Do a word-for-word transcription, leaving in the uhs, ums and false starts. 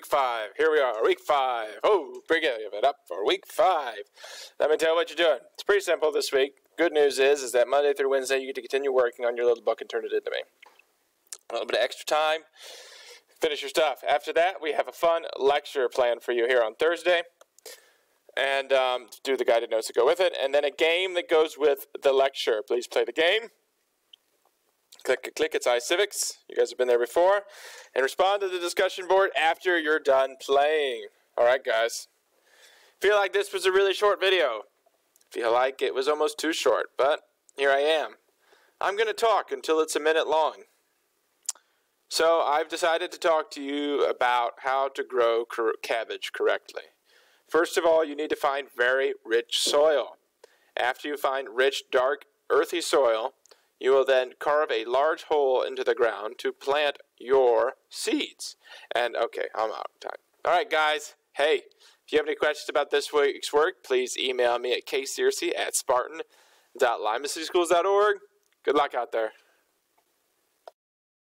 five. Here we are, week five. Oh, bring it up for week five. Let me tell you what you're doing. It's pretty simple this week. Good news is, is that Monday through Wednesday, you get to continue working on your little book and turn it into me. A little bit of extra time. Finish your stuff. After that, we have a fun lecture planned for you here on Thursday. And um, do the guided notes that go with it. And then a game that goes with the lecture. Please play the game. Click, click, it's iCivics. You guys have been there before. And respond to the discussion board after you're done playing. Alright, guys. Feel like this was a really short video. Feel like it was almost too short. But here I am. I'm going to talk until it's a minute long. So I've decided to talk to you about how to grow cabbage correctly. First of all, you need to find very rich soil. After you find rich, dark, earthy soil, you will then carve a large hole into the ground to plant your seeds. And, okay, I'm out of time. All right, guys. Hey, if you have any questions about this week's work, please email me at k searcy at spartan dot lima city schools dot org. Good luck out there.